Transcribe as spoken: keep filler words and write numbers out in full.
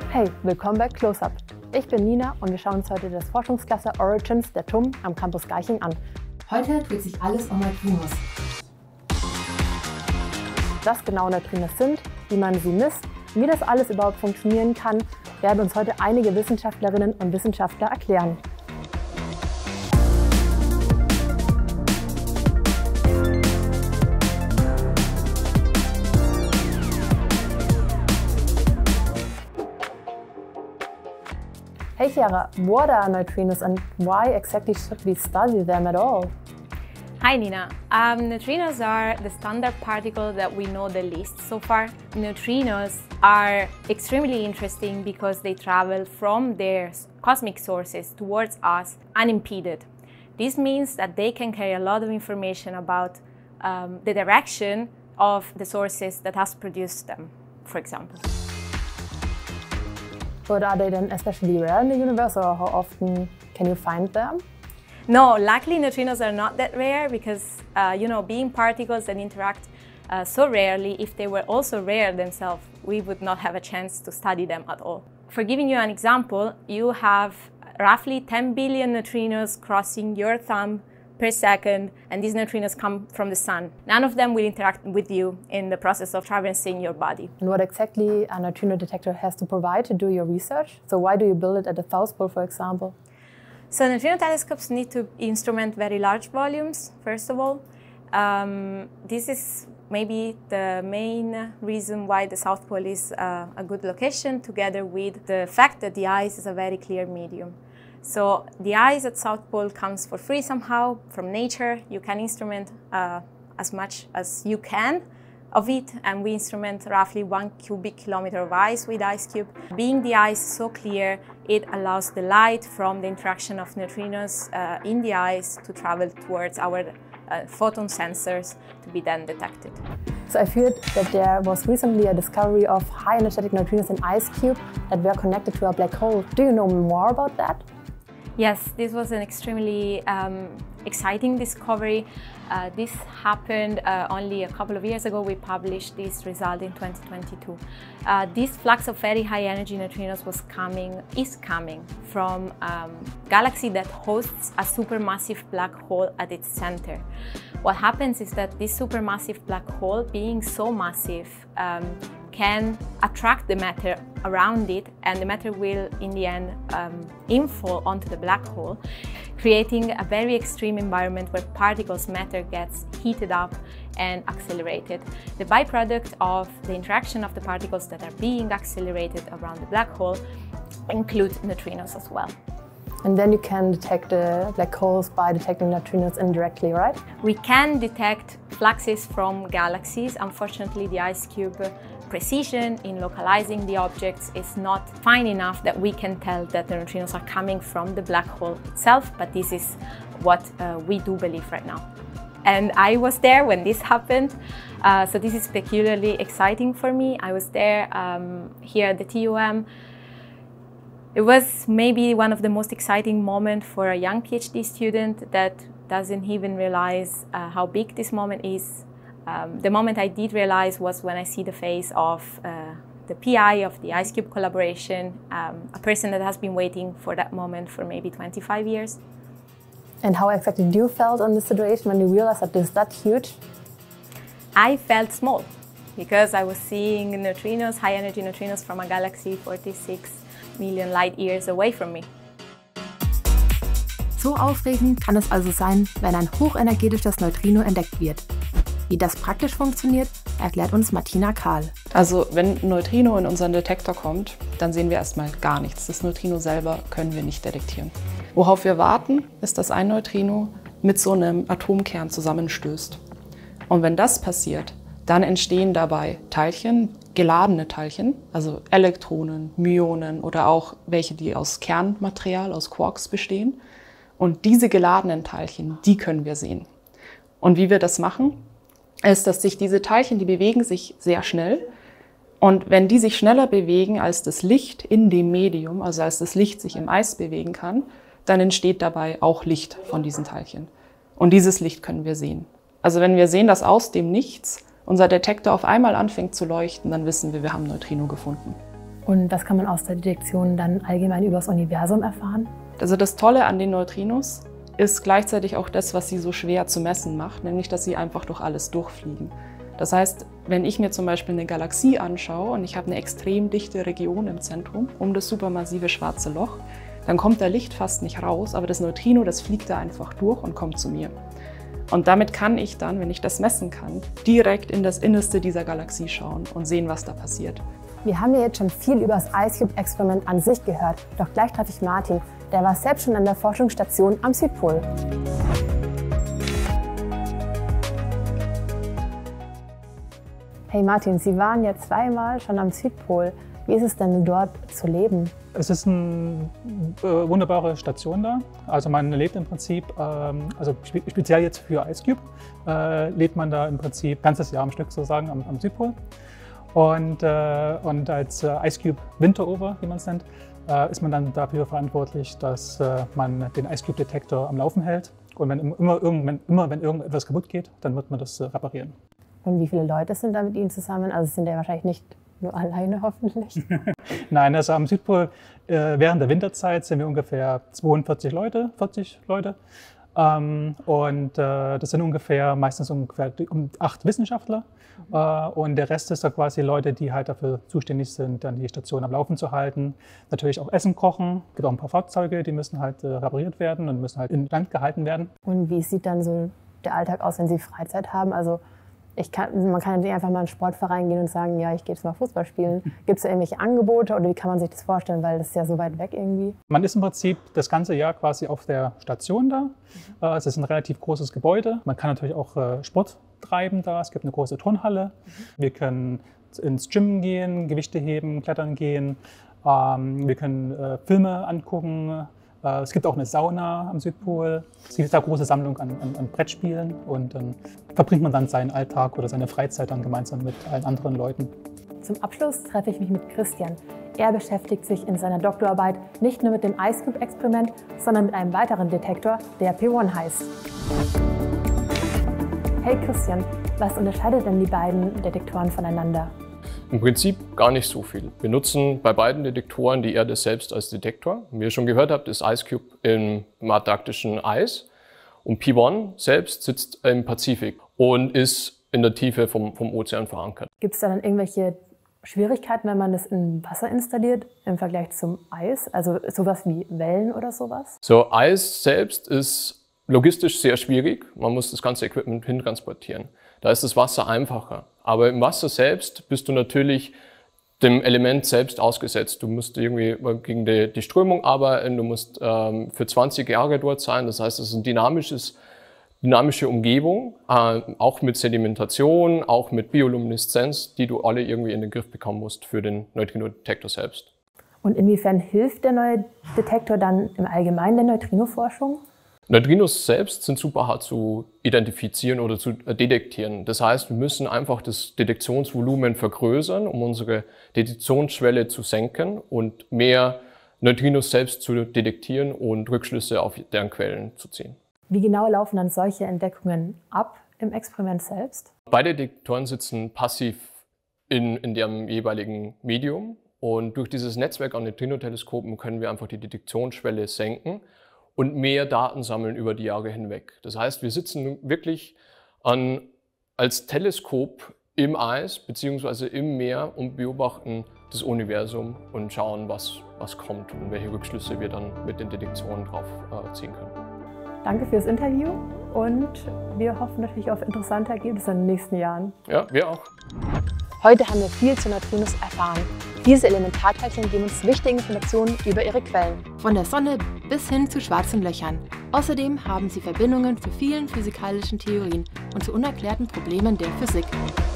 Hey, willkommen bei Close-Up. Ich bin Nina und wir schauen uns heute das Forschungscluster Origins der T U M am Campus Garching an. Heute dreht sich alles um Neutrinos. Was genau Neutrinos sind, wie man sie misst und wie das alles überhaupt funktionieren kann, werden uns heute einige Wissenschaftlerinnen und Wissenschaftler erklären. Hey Chiara, what are neutrinos and why exactly should we study them at all? Hi Nina. Um, neutrinos are the standard particle that we know the least so far. Neutrinos are extremely interesting because they travel from their cosmic sources towards us unimpeded. This means that they can carry a lot of information about um, the direction of the sources that has produced them, for example. But are they then especially rare in the universe, or how often can you find them? No, luckily neutrinos are not that rare because, uh, you know, being particles that interact uh, so rarely, if they were also rare themselves, we would not have a chance to study them at all. For giving you an example, you have roughly ten billion neutrinos crossing your thumb per second, and these neutrinos come from the sun. None of them will interact with you in the process of traversing your body. And what exactly a neutrino detector has to provide to do your research? So why do you build it at the South Pole, for example? So neutrino telescopes need to instrument very large volumes, first of all. Um, this is maybe the main reason why the South Pole is uh, a good location, together with the fact that the ice is a very clear medium. So the ice at South Pole comes for free somehow from nature. You can instrument uh, as much as you can of it, and we instrument roughly one cubic kilometer of ice with IceCube. Being the ice so clear, it allows the light from the interaction of neutrinos uh, in the ice to travel towards our uh, photon sensors to be then detected. So I've heard that there was recently a discovery of high energetic neutrinos in IceCube that were connected to a black hole. Do you know more about that? Yes, this was an extremely um, exciting discovery. Uh, this happened uh, only a couple of years ago. We published this result in twenty twenty-two. Uh, this flux of very high energy neutrinos was coming, is coming from a um, galaxy that hosts a supermassive black hole at its center. What happens is that this supermassive black hole, being so massive, um, can attract the matter around it, and the matter will in the end um, infall onto the black hole, creating a very extreme environment where particles matter gets heated up and accelerated. The byproduct of the interaction of the particles that are being accelerated around the black hole include neutrinos as well. And then you can detect the black holes by detecting neutrinos indirectly, right? We can detect fluxes from galaxies. Unfortunately, the IceCube precision in localizing the objects is not fine enough that we can tell that the neutrinos are coming from the black hole itself, but this is what uh, we do believe right now. And I was there when this happened, uh, so this is peculiarly exciting for me. I was there um, here at the T U M. It was maybe one of the most exciting moments for a young PhD student that doesn't even realize uh, how big this moment is. Um, the moment I did realize was when I see the face of uh, the P I of the IceCube collaboration, um, a person that has been waiting for that moment for maybe twenty-five years. And how exactly do you felt on the situation when you realized that this is that huge? I felt small because I was seeing neutrinos, high energy neutrinos from a galaxy forty-six million light years away from me. So aufregend kann es also sein, wenn ein hochenergetisches Neutrino entdeckt wird. Wie das praktisch funktioniert, erklärt uns Martina Kahl. Also wenn ein Neutrino in unseren Detektor kommt, dann sehen wir erstmal gar nichts. Das Neutrino selber können wir nicht detektieren. Worauf wir warten, ist, dass ein Neutrino mit so einem Atomkern zusammenstößt. Und wenn das passiert, dann entstehen dabei Teilchen, geladene Teilchen, also Elektronen, Myonen oder auch welche, die aus Kernmaterial, aus Quarks bestehen. Und diese geladenen Teilchen, die können wir sehen. Und wie wir das machen, ist, dass sich diese Teilchen, die bewegen sich sehr schnell. Und wenn die sich schneller bewegen als das Licht in dem Medium, also als das Licht sich im Eis bewegen kann, dann entsteht dabei auch Licht von diesen Teilchen. Und dieses Licht können wir sehen. Also wenn wir sehen, dass aus dem Nichts unser Detektor auf einmal anfängt zu leuchten, dann wissen wir, wir haben ein Neutrino gefunden. Und was kann man aus der Detektion dann allgemein über das Universum erfahren? Also das Tolle an den Neutrinos ist gleichzeitig auch das, was sie so schwer zu messen macht, nämlich dass sie einfach durch alles durchfliegen. Das heißt, wenn ich mir zum Beispiel eine Galaxie anschaue und ich habe eine extrem dichte Region im Zentrum um das supermassive schwarze Loch, dann kommt da Licht fast nicht raus, aber das Neutrino, das fliegt da einfach durch und kommt zu mir. Und damit kann ich dann, wenn ich das messen kann, direkt in das Innerste dieser Galaxie schauen und sehen, was da passiert. Wir haben ja jetzt schon viel über das IceCube-Experiment an sich gehört, doch gleich treffe ich Martin. Der war selbst schon an der Forschungsstation am Südpol. Hey Martin, Sie waren ja zweimal schon am Südpol. Wie ist es denn dort zu leben? Es ist eine äh, wunderbare Station da. Also man lebt im Prinzip, ähm, also spe speziell jetzt für IceCube, äh, lebt man da im Prinzip ganzes Jahr am Stück sozusagen am, am Südpol. Und, äh, und als äh, IceCube Winterover, wie man es nennt, äh, ist man dann dafür verantwortlich, dass äh, man den IceCube-Detektor am Laufen hält. Und wenn immer, irgend, immer wenn irgendetwas kaputt geht, dann wird man das äh, reparieren. Und wie viele Leute sind da mit Ihnen zusammen? Also sind ja wahrscheinlich nicht nur alleine hoffentlich. Nein, also am Südpol äh, während der Winterzeit sind wir ungefähr zweiundvierzig Leute, vierzig Leute. Ähm, und äh, das sind ungefähr meistens ungefähr um acht Wissenschaftler. Mhm. Äh, und der Rest ist da quasi Leute, die halt dafür zuständig sind, dann die Station am Laufen zu halten. Natürlich auch Essen kochen. Es gibt auch ein paar Fahrzeuge, die müssen halt äh, repariert werden und müssen halt in Land gehalten werden. Und wie sieht dann so der Alltag aus, wenn Sie Freizeit haben? Also Ich kann, man kann ja nicht einfach mal in einen Sportverein gehen und sagen, ja, ich gehe jetzt mal Fußball spielen. Gibt es da irgendwelche Angebote oder wie kann man sich das vorstellen, weil das ist ja so weit weg irgendwie? Man ist im Prinzip das ganze Jahr quasi auf der Station da. Mhm. Es ist ein relativ großes Gebäude. Man kann natürlich auch Sport treiben da. Es gibt eine große Turnhalle. Mhm. Wir können ins Gym gehen, Gewichte heben, klettern gehen. Wir können Filme angucken. Es gibt auch eine Sauna am Südpol. Es gibt eine große Sammlung an, an, an Brettspielen und dann verbringt man dann seinen Alltag oder seine Freizeit dann gemeinsam mit allen anderen Leuten. Zum Abschluss treffe ich mich mit Christian. Er beschäftigt sich in seiner Doktorarbeit nicht nur mit dem IceCube-Experiment, sondern mit einem weiteren Detektor, der P eins heißt. Hey Christian, was unterscheidet denn die beiden Detektoren voneinander? Im Prinzip gar nicht so viel. Wir nutzen bei beiden Detektoren die Erde selbst als Detektor. Wie ihr schon gehört habt, ist IceCube im antarktischen Eis und P eins selbst sitzt im Pazifik und ist in der Tiefe vom, vom Ozean verankert. Gibt es da dann irgendwelche Schwierigkeiten, wenn man das im Wasser installiert im Vergleich zum Eis? Also sowas wie Wellen oder sowas? So, Eis selbst ist logistisch sehr schwierig. Man muss das ganze Equipment hintransportieren. Da ist das Wasser einfacher. Aber im Wasser selbst bist du natürlich dem Element selbst ausgesetzt. Du musst irgendwie gegen die, die Strömung arbeiten, du musst ähm, für zwanzig Jahre dort sein. Das heißt, es ist eine dynamisches, dynamische Umgebung, äh, auch mit Sedimentation, auch mit Biolumineszenz, die du alle irgendwie in den Griff bekommen musst für den Neutrino-Detektor selbst. Und inwiefern hilft der neue Detektor dann im Allgemeinen der Neutrino-Forschung? Neutrinos selbst sind super hart zu identifizieren oder zu detektieren. Das heißt, wir müssen einfach das Detektionsvolumen vergrößern, um unsere Detektionsschwelle zu senken und mehr Neutrinos selbst zu detektieren und Rückschlüsse auf deren Quellen zu ziehen. Wie genau laufen dann solche Entdeckungen ab im Experiment selbst? Beide Detektoren sitzen passiv in, in dem jeweiligen Medium und durch dieses Netzwerk an Neutrino-Teleskopen können wir einfach die Detektionsschwelle senken und mehr Daten sammeln über die Jahre hinweg. Das heißt, wir sitzen wirklich an, als Teleskop im Eis bzw. im Meer und beobachten das Universum und schauen, was, was kommt und welche Rückschlüsse wir dann mit den Detektoren drauf äh, ziehen können. Danke fürs Interview und wir hoffen natürlich auf interessante Ergebnisse in den nächsten Jahren. Ja, wir auch. Heute haben wir viel zu Neutrinos erfahren. Diese Elementarteilchen geben uns wichtige Informationen über ihre Quellen. Von der Sonne bis hin zu schwarzen Löchern. Außerdem haben sie Verbindungen zu vielen physikalischen Theorien und zu unerklärten Problemen der Physik.